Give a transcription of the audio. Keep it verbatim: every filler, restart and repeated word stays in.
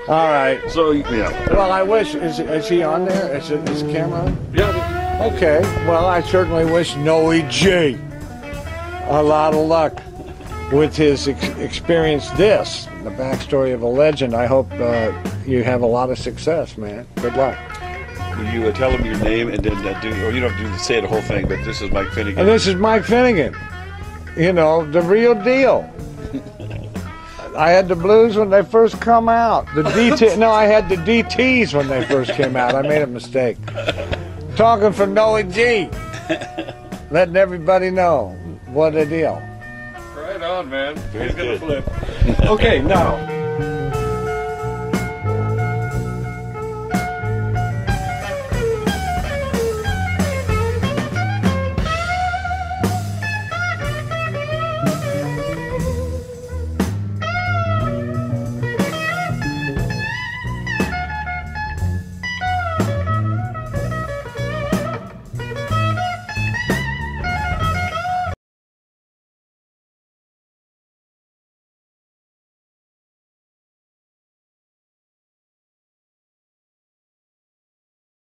All right. So, yeah. Well, I wish, is, is he on there? Is, it, is the camera on? Yeah. Okay. Well, I certainly wish Noë G a lot of luck with his ex experience. This, the backstory of a legend. I hope uh, you have a lot of success, man. Good luck. Will you uh, tell him your name and then uh, do, or you don't have to do, say the whole thing, but this is Mike Finnigan. And this is Mike Finnigan. You know, the real deal. I had the blues when they first come out. The D T, no, I had the D Ts when they first came out. I made a mistake. Talking for Noë G. Letting everybody know what a deal. Right on, man. He's gonna flip. Okay, now.